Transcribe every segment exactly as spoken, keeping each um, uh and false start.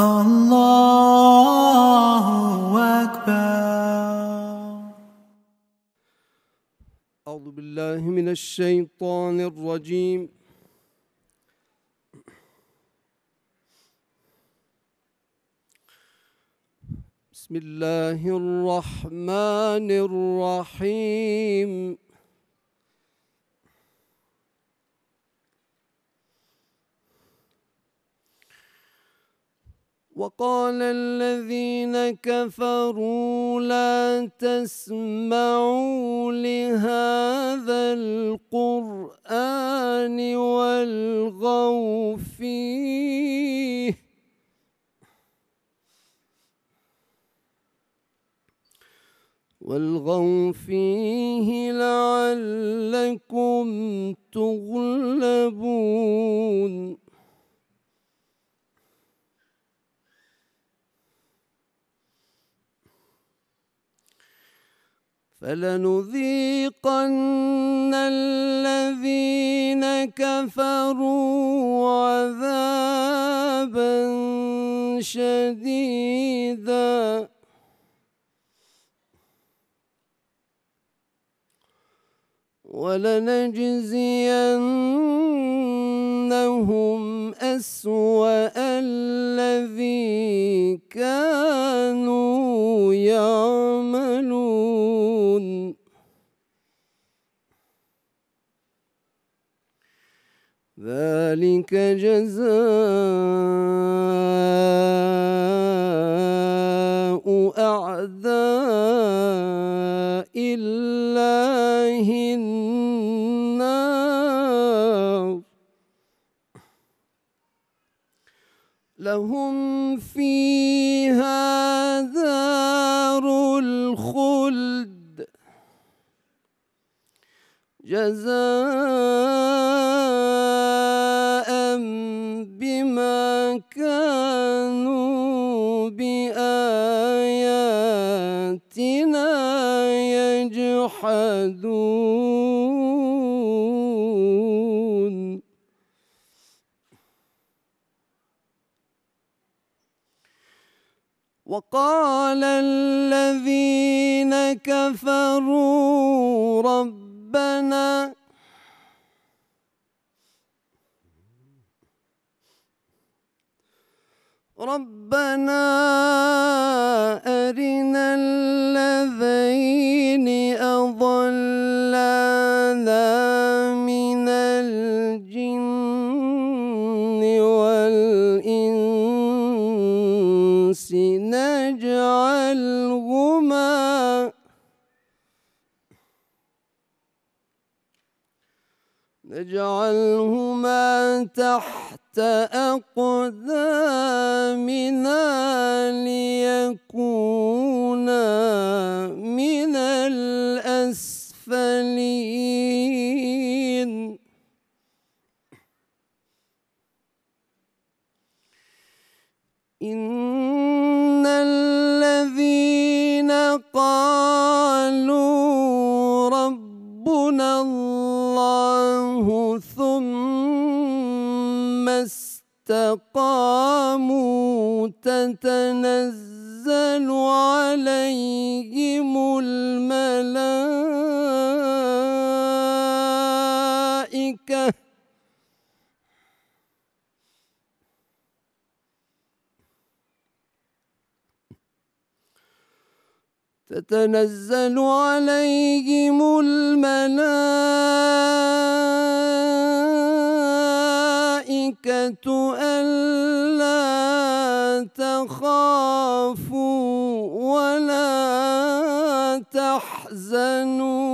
الله أكبر. أعوذ بالله من الشيطان الرجيم. بسم الله الرحمن الرحيم. وقال الذين كفروا لا تسمعوا لهذا القرآن والغوا فيه والغوا فيه لعلكم تغلبون. فلنذيقن الذين كفروا عذابا شديدا ولنجزينهم أسوأ الذي كانوا يعملون. ذلك جزاء أعداء الله النار لهم فيها دار الخلد جزاء بما كانوا بآياتنا يجحدون. وقال الذين كفروا ربنا ربنا أرنا الذين أضلانا من الجن والإنس نجعلهما نجعلهما تحت أقدامنا ليكونا من الأسفلين. إن الذين قالوا ربنا الله ثم استقاموا تتنزل عليهم الملائكة تتنزل عليهم الملائكة ألا تخافوا ولا تحزنوا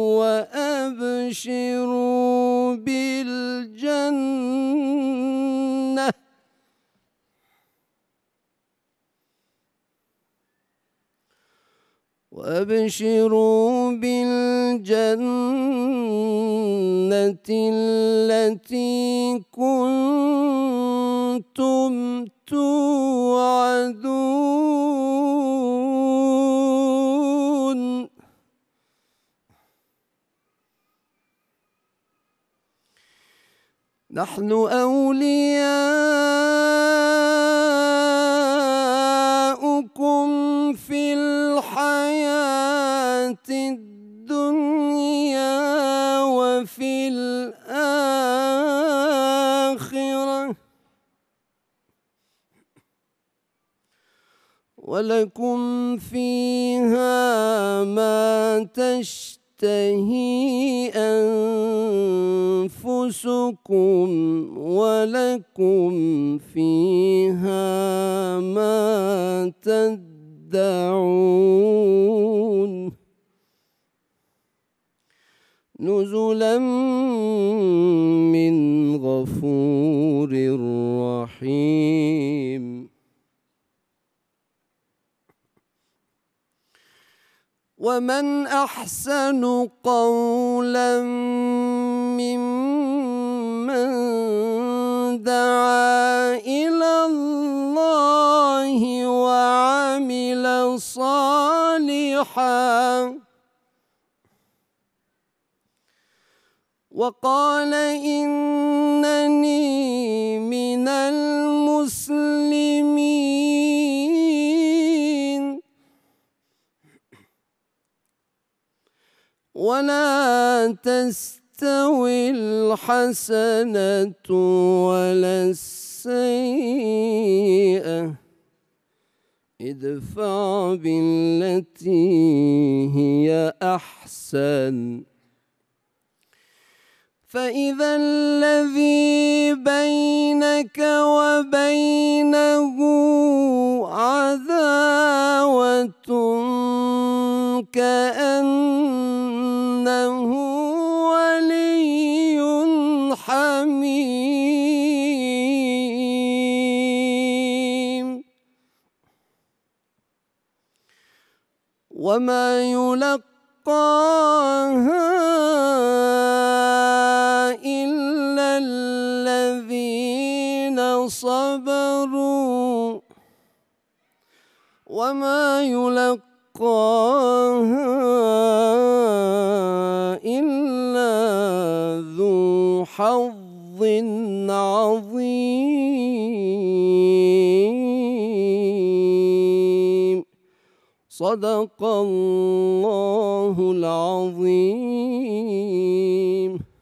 وأبشروا بالجنة وأبشروا بالجنة التي كنتم توعدون. نحن أولياؤكم ولكم فيها ما تشتهي أنفسكم ولكم فيها ما تدعون نزلا من غفور رحيم. ومن أحسن قولا ممن دعا إلى الله وعمل صالحا وقال إنني من المسلمين. ولا تستوي الحسنة ولا السيئة ادفع بالتي هي أحسن فإذا الذي بينك وبينه عداوة كأنه ولي حميم. وما يلقاها إلا الذين صبروا وما يلقاها إلا ذو حظ عظيم. صدق الله العظيم.